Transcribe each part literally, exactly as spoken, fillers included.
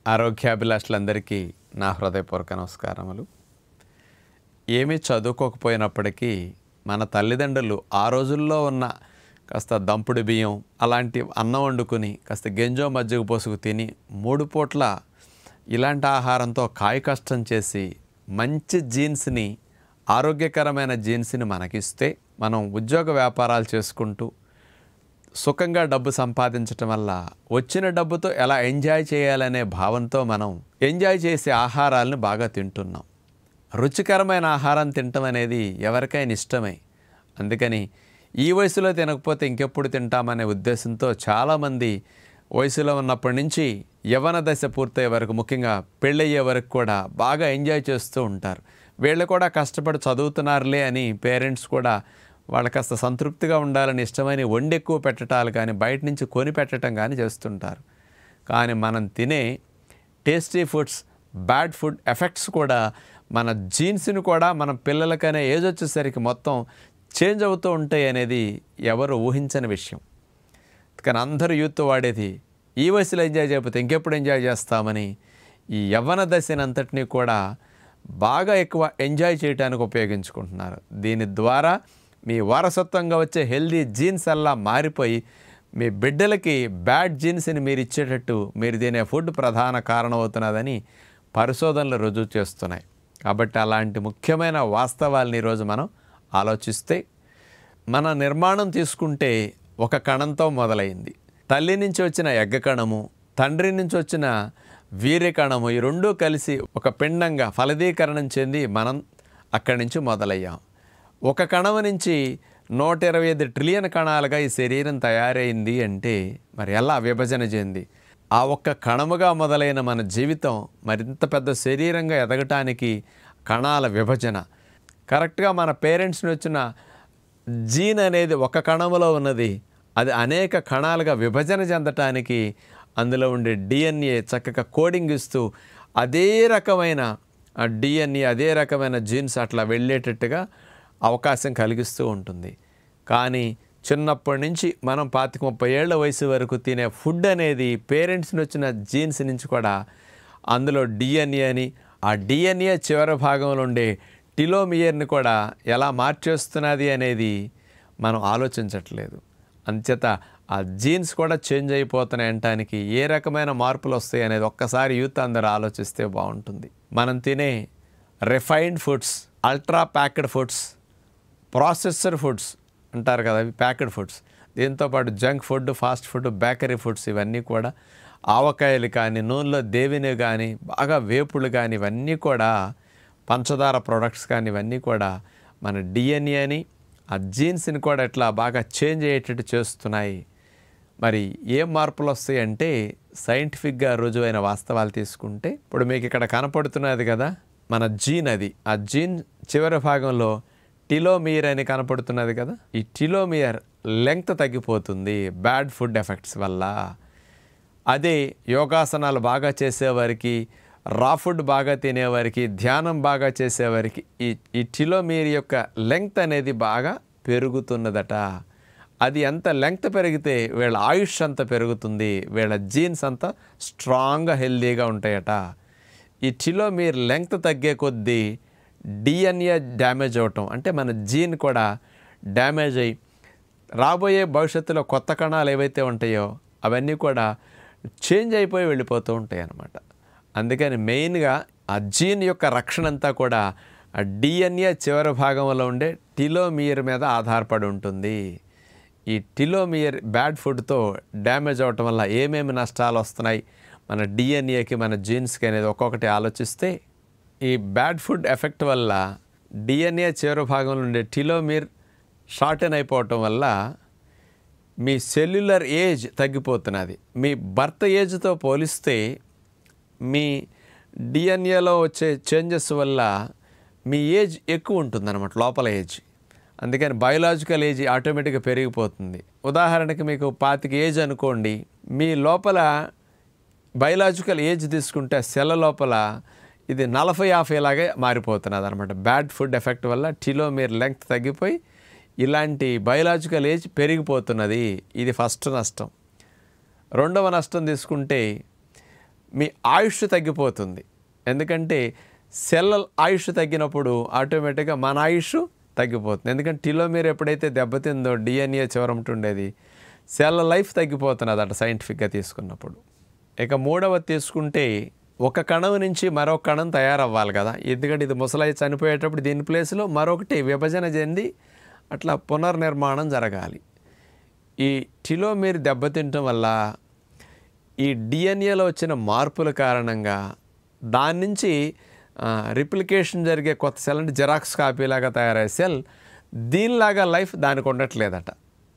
ఆరోగ్యాభిలాషులందరికీ నా హృదయపూర్వక నమస్కారములు. ఏమీ చదువుకోకపోయినప్పటికీ మన తల్లిదండ్రులు ఆ రోజుల్లో ఉన్న కాస్త దంపుడు బియ్యం అలాంటి అన్నం వండుకుని కాస్త గెంజో మజ్జిగ పోసుకు తిని మూడు పూట్ల ఇలాంటి ఆహారంతో కాయ కష్టం చేసి మంచి జీన్స్ని ఆరోగ్యకరమైన జీన్స్ని మనకిస్తే మనం ఉద్యోగ వ్యాపారాలు చేసుకుంటూ సుఖంగా డబ్బు సంపాదించటం వల్ల వచ్చిన డబ్బుతో ఎలా ఎంజాయ్ చేయాలనే భావంతో మనం ఎంజాయ్ చేసే ఆహారాలను బాగా తింటున్నాం. రుచికరమైన ఆహారం తినటం అనేది ఎవరికైనా ఇష్టమే. అందుకని ఈ వయసులో తినకపోతే ఇంకెప్పుడు తింటామనే ఉద్దేశంతో చాలామంది వయసులో ఉన్నప్పటి నుంచి యవ్వన దశ పూర్తయ్యే వరకు, ముఖ్యంగా పెళ్ళయ్యే వరకు కూడా బాగా ఎంజాయ్ చేస్తూ ఉంటారు. వీళ్ళు కూడా కష్టపడి చదువుతున్నారులే అని పేరెంట్స్ కూడా వాళ్ళకి కాస్త సంతృప్తిగా ఉండాలని ఇష్టమైన వండి ఎక్కువ పెట్టడాలు కానీ బయట నుంచి కొని పెట్టడం కానీ చేస్తుంటారు. కానీ మనం తినే tasty foods, bad food effects కూడా మన జీన్స్ని కూడా మన పిల్లలకనే ఏజ్ వచ్చేసరికి మొత్తం చేంజ్ అవుతూ ఉంటాయి అనేది ఎవరు ఊహించని విషయం. కానీ అందరూ యూత్ వాడేది ఈ వయసులో ఎంజాయ్ చేయకపోతే ఇంకెప్పుడు ఎంజాయ్ చేస్తామని ఈ యవ్వన దశనంతటినీ కూడా బాగా ఎక్కువ ఎంజాయ్ చేయడానికి ఉపయోగించుకుంటున్నారు. దీని ద్వారా మీ వారసత్వంగా వచ్చే హెల్దీ జీన్స్ అలా మారిపోయి మీ బిడ్డలకి బ్యాడ్ జీన్స్ని మీరు ఇచ్చేటట్టు మీరు తినే ఫుడ్ ప్రధాన కారణం అవుతున్నదని పరిశోధనలు రుజువు చేస్తున్నాయి. కాబట్టి అలాంటి ముఖ్యమైన వాస్తవాలను ఈరోజు మనం ఆలోచిస్తే, మన నిర్మాణం తీసుకుంటే ఒక కణంతో మొదలైంది. తల్లి నుంచి వచ్చిన ఎగ్గ కణము, తండ్రి నుంచి వచ్చిన వీర్య కణము, ఈ రెండూ కలిసి ఒక పిండంగా ఫలదీకరణం చెంది మనం అక్కడి నుంచి మొదలయ్యాం. ఒక కణము నుంచి నూట ఇరవై ఐదు ట్రిలియన్ కణాలుగా ఈ శరీరం తయారైంది అంటే మరి ఎలా విభజన చెంది ఆ ఒక్క కణముగా మొదలైన మన జీవితం మరింత పెద్ద శరీరంగా ఎదగటానికి కణాల విభజన కరెక్ట్గా మన పేరెంట్స్ని వచ్చిన జీన్ అనేది ఒక కణములో ఉన్నది, అది అనేక కణాలుగా విభజన చెందటానికి అందులో ఉండే డిఎన్ఏ చక్కగా కోడింగ్ ఇస్తూ అదే రకమైన డిఎన్ఏ అదే రకమైన జీన్స్ అట్లా వెళ్ళేటట్టుగా అవకాశం కలిగిస్తూ ఉంటుంది. కానీ చిన్నప్పటి నుంచి మనం పాతిక ముప్పై ఏళ్ల వయసు వరకు తినే ఫుడ్ అనేది పేరెంట్స్ని వచ్చిన జీన్స్ నుంచి కూడా అందులో డిఎన్ఏ అని, ఆ డిఎన్ఏ చివరి భాగంలో ఉండే టిలోమియర్ని కూడా ఎలా మార్చేస్తున్నది అనేది మనం ఆలోచించట్లేదు. అంచేత ఆ జీన్స్ కూడా చేంజ్ అయిపోతున్నాయి అనటానికి ఏ రకమైన మార్పులు వస్తాయి అనేది ఒక్కసారి యూత్ అందరూ ఆలోచిస్తే బాగుంటుంది. మనం తినే refined foods, ultra packed foods, processor foods అంటారు కదా, అవి ప్యాక్డ్ ఫుడ్స్, దీంతోపాటు junk food, fast food, bakery foods ఇవన్నీ కూడా, ఆవకాయలు కానీ, నూనెలో దేవిని కానీ, బాగా వేపులు కానీ, ఇవన్నీ కూడా పంచదార ప్రొడక్ట్స్ కానీ ఇవన్నీ కూడా మన డిఎన్ఏని ఆ జీన్స్ని కూడా ఇట్లా బాగా చేంజ్ అయ్యేటట్టు చేస్తున్నాయి. మరి ఏం మార్పులు వస్తాయి అంటే సైంటిఫిక్గా రుజువైన వాస్తవాలు తీసుకుంటే, ఇప్పుడు మీకు ఇక్కడ కనపడుతున్నది కదా మన జీన్, అది ఆ జీన్ చివరి భాగంలో టిలోమియర్ అని కనపడుతున్నది కదా, ఈ టిలోమియర్ లెంగ్త్ తగ్గిపోతుంది బ్యాడ్ ఫుడ్ ఎఫెక్ట్స్ వల్ల. అదే యోగాసనాలు బాగా చేసేవారికి, రా ఫుడ్ బాగా తినేవారికి, ధ్యానం బాగా చేసేవారికి ఈ ఈ టిలోమియర్ యొక్క లెంగ్త్ అనేది బాగా పెరుగుతున్నదట. అది ఎంత లెంగ్త్ పెరిగితే వీళ్ళ ఆయుష్ అంత పెరుగుతుంది, వీళ్ళ జీన్స్ అంతా స్ట్రాంగ్గా హెల్దీగా ఉంటాయట. ఈ టిలోమియర్ లెంగ్త్ తగ్గే కొద్దీ డిఎన్ఏ డ్యామేజ్ అవటం, అంటే మన జీన్ కూడా డ్యామేజ్ అయ్యి రాబోయే భవిష్యత్తులో కొత్త కణాలు ఏవైతే ఉంటాయో అవన్నీ కూడా చేంజ్ అయిపోయి వెళ్ళిపోతూ ఉంటాయి అన్నమాట. అందుకని మెయిన్గా ఆ జీన్ యొక్క రక్షణ అంతా కూడా ఆ డిఎన్ఏ చివరి భాగంలో ఉండే టిలోమియర్ మీద ఆధారపడి ఉంటుంది. ఈ టిలోమియర్ బ్యాడ్ ఫుడ్తో డ్యామేజ్ అవటం వల్ల ఏమేమి నష్టాలు వస్తున్నాయి మన డిఎన్ఏకి, మన జీన్స్కి అనేది ఒక్కొక్కటి ఆలోచిస్తే, ఈ బ్యాడ్ ఫుడ్ ఎఫెక్ట్ వల్ల డిఎన్ఏ చివరి భాగంలో ఉండే టిలోమియర్ షార్టెన్ అయిపోవటం వల్ల మీ సెల్యులర్ ఏజ్ తగ్గిపోతున్నది. మీ బర్త్ ఏజ్తో పోలిస్తే మీ డిఎన్ఏలో వచ్చే చేంజెస్ వల్ల మీ ఏజ్ ఎక్కువ ఉంటుంది అన్నమాట, లోపల ఏజ్. అందుకని బయోలాజికల్ ఏజ్ ఆటోమేటిక్గా పెరిగిపోతుంది. ఉదాహరణకి మీకు పాతిక ఏజ్ అనుకోండి, మీ లోపల బయోలాజికల్ ఏజ్ తీసుకుంటే సెల్ లోపల ఇది నలభై యాభై లాగే మారిపోతున్నది అనమాట. బ్యాడ్ ఫుడ్ ఎఫెక్ట్ వల్ల టిలోమియర్ లెంగ్త్ తగ్గిపోయి ఇలాంటి బయోలాజికల్ ఏజ్ పెరిగిపోతున్నది. ఇది ఫస్ట్ నష్టం. రెండవ నష్టం తీసుకుంటే మీ ఆయుష్ తగ్గిపోతుంది. ఎందుకంటే సెల్ ఆయుష్ తగ్గినప్పుడు ఆటోమేటిక్గా మన ఆయుష్ తగ్గిపోతుంది. ఎందుకంటే టిలోమీర్ ఎప్పుడైతే దెబ్బతిందో డిఎన్ఏ చివరమట ఉండేది, సెల్ లైఫ్ తగ్గిపోతున్నది అట సైంటిఫిక్గా తీసుకున్నప్పుడు. ఇక మూడవది తీసుకుంటే ఒక కణం నుంచి మరొక కణం తయారవ్వాలి కదా. ఎందుకంటే ఇది ముసలై చనిపోయేటప్పుడు దీని ప్లేస్లో మరొకటి విభజన చెంది అట్లా పునర్నిర్మాణం జరగాలి. ఈ టిలోమీర్ దెబ్బతింటం వల్ల ఈ డిఎన్ఏలో వచ్చిన మార్పుల కారణంగా దాని నుంచి రిప్లికేషన్ జరిగే కొత్త సెల్ అంటే జెరాక్స్ కాపీలాగా తయారయ్యే సెల్ దీనిలాగా లైఫ్ దానికి ఉండట్లేదట.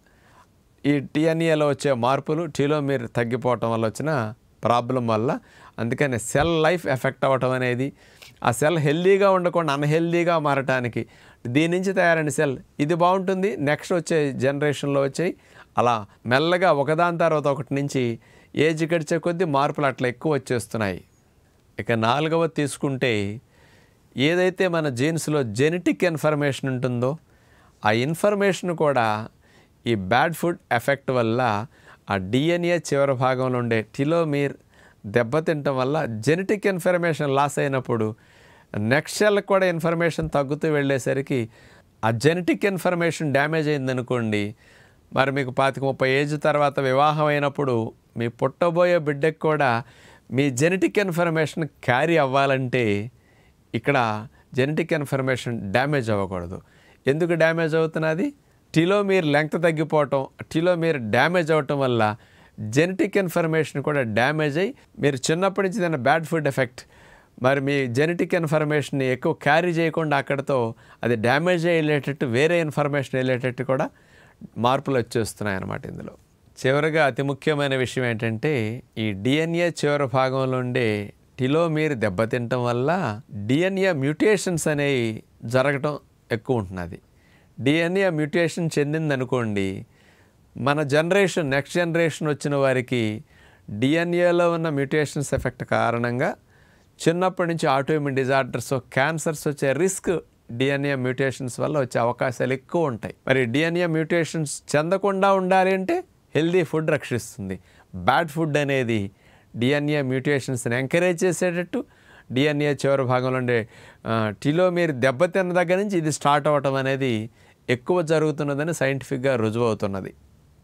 ఈ డిఎన్ఏలో వచ్చే మార్పులు టిలోమీర్ తగ్గిపోవటం వల్ల వచ్చిన ప్రాబ్లం వల్ల, అందుకని సెల్ లైఫ్ ఎఫెక్ట్ అవ్వటం అనేది, ఆ సెల్ హెల్దీగా ఉండకుండా అన్హెల్దీగా మారటానికి దీని నుంచి తయారైన సెల్ ఇది బాగుంటుంది, నెక్స్ట్ వచ్చే జనరేషన్లో వచ్చాయి, అలా మెల్లగా ఒకదాని తర్వాత ఒకటి నుంచి ఏజ్ గడిచే కొద్దీ మార్పులు అట్లా ఎక్కువ వచ్చేస్తున్నాయి. ఇక నాలుగవది తీసుకుంటే ఏదైతే మన జీన్స్లో జెనెటిక్ ఇన్ఫర్మేషన్ ఉంటుందో ఆ ఇన్ఫర్మేషన్ కూడా ఈ బ్యాడ్ ఫుడ్ ఎఫెక్ట్ వల్ల ఆ డిఎన్ఏ చివరి భాగంలో ఉండే టిలోమీర్ దెబ్బతింటం వల్ల జెనెటిక్ ఇన్ఫర్మేషన్ లాస్ అయినప్పుడు నెక్స్ట్ సెల్కి కూడా ఇన్ఫర్మేషన్ తగ్గుతూ వెళ్ళేసరికి ఆ జెనెటిక్ ఇన్ఫర్మేషన్ డ్యామేజ్ అయిందనుకోండి, మరి మీకు పాతిక ముప్పై ఏజ్ తర్వాత వివాహం అయినప్పుడు మీ పుట్టబోయే బిడ్డకు కూడా మీ జెనెటిక్ ఇన్ఫర్మేషన్ క్యారీ అవ్వాలంటే ఇక్కడ జెనెటిక్ ఇన్ఫర్మేషన్ డ్యామేజ్ అవ్వకూడదు. ఎందుకు డ్యామేజ్ అవుతున్నది? టిలోమీర్ లెంగ్త్ తగ్గిపోవటం, టిలోమీర్ డ్యామేజ్ అవ్వటం వల్ల జెనెటిక్ ఇన్ఫర్మేషన్ కూడా డ్యామేజ్ అయ్యి మీరు చిన్నప్పటి నుంచి దాని బ్యాడ్ ఫుడ్ ఎఫెక్ట్, మరి మీ జెనెటిక్ ఇన్ఫర్మేషన్ని ఎక్కువ క్యారీ చేయకుండా అక్కడితో అది డ్యామేజ్ అయ్యి వెళ్ళేటట్టు వేరే ఇన్ఫర్మేషన్ వెళ్ళేటట్టు కూడా మార్పులు వచ్చేస్తున్నాయి అన్నమాట. ఇందులో చివరిగా అతి ముఖ్యమైన విషయం ఏంటంటే ఈ డిఎన్ఏ చివరి భాగంలో ఉండే టిలోమీర్ దెబ్బతింటం వల్ల డిఎన్ఏ మ్యూటేషన్స్ అనేవి జరగటం ఎక్కువ ఉంటున్నది. డిఎన్ఏ మ్యూటేషన్ చెందిందనుకోండి, మన జనరేషన్ నెక్స్ట్ జనరేషన్ వచ్చిన వారికి డిఎన్ఏలో ఉన్న మ్యూటేషన్స్ ఎఫెక్ట్ కారణంగా చిన్నప్పటి నుంచి ఆటోఇమ్యూన్ డిజార్డర్స్, క్యాన్సర్స్ వచ్చే రిస్క్ డిఎన్ఏ మ్యూటేషన్స్ వల్ల వచ్చే అవకాశాలు ఎక్కువ ఉంటాయి. మరి డిఎన్ఏ మ్యూటేషన్స్ చెందకుండా ఉండాలి అంటే హెల్దీ ఫుడ్ రక్షిస్తుంది. బ్యాడ్ ఫుడ్ అనేది డిఎన్ఏ మ్యూటేషన్స్ని ఎంకరేజ్ చేసేటట్టు, డిఎన్ఏ చివరి భాగంలో ఉండే టిలోమీర్ దెబ్బతిన్న దగ్గర నుంచి ఇది స్టార్ట్ అవ్వటం అనేది ఎక్కువ జరుగుతున్నదని సైంటిఫిక్గా రుజువు అవుతున్నది.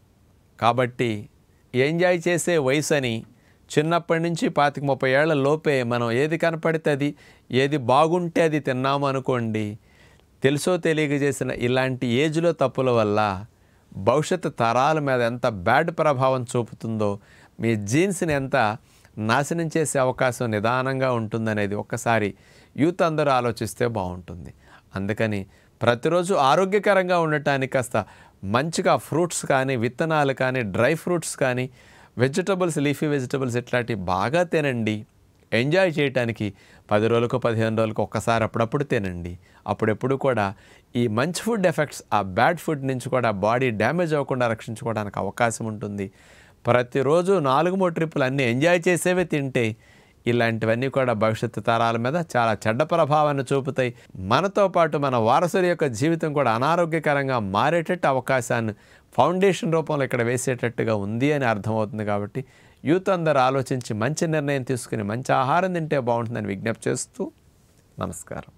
కాబట్టి ఎంజాయ్ చేసే వయసు అని చిన్నప్పటి నుంచి పాతిక ముప్పై ఏళ్ల లోపే మనం ఏది కనపడితే అది, ఏది బాగుంటే అది తిన్నాము అనుకోండి, తెలుసో తెలియక చేసిన ఇలాంటి ఏజ్లో తప్పుల వల్ల భవిష్యత్తు తరాల మీద ఎంత బ్యాడ్ ప్రభావం చూపుతుందో, మీ జీన్స్ని ఎంత నాశనం చేసే అవకాశం నిదానంగా ఉంటుందనేది ఒక్కసారి యూత్ అందరూ ఆలోచిస్తే బాగుంటుంది. అందుకని ప్రతిరోజు ఆరోగ్యకరంగా ఉండటానికి కాస్త మంచిగా ఫ్రూట్స్ కానీ, విత్తనాలు కానీ, డ్రై ఫ్రూట్స్ కానీ, వెజిటబుల్స్, లీఫీ వెజిటబుల్స్ ఇట్లాంటివి బాగా తినండి. ఎంజాయ్ చేయడానికి పది రోజులకు పదిహేను రోజులకు ఒక్కసారి అప్పుడప్పుడు తినండి. అప్పుడెప్పుడు కూడా ఈ మంచి ఫుడ్ ఎఫెక్ట్స్ ఆ బ్యాడ్ ఫుడ్ నుంచి కూడా బాడీ డ్యామేజ్ అవ్వకుండా రక్షించుకోవడానికి అవకాశం ఉంటుంది. ప్రతిరోజు నాలుగు మూడు ట్రిప్పులు అన్నీ ఎంజాయ్ చేసేవే తింటే ఇలాంటివన్నీ కూడా భవిష్యత్తు తరాల మీద చాలా చెడ్డ ప్రభావాన్ని చూపుతాయి. మనతో పాటు మన వారసుల యొక్క జీవితం కూడా అనారోగ్యకరంగా మారేటట్టు అవకాశాన్ని ఫౌండేషన్ రూపంలో ఇక్కడ వేసేటట్టుగా ఉంది అని అర్థమవుతుంది. కాబట్టి యూత్ అందరూ ఆలోచించి మంచి నిర్ణయం తీసుకుని మంచి ఆహారం తింటే బాగుంటుందని విజ్ఞప్తి చేస్తూ నమస్కారం.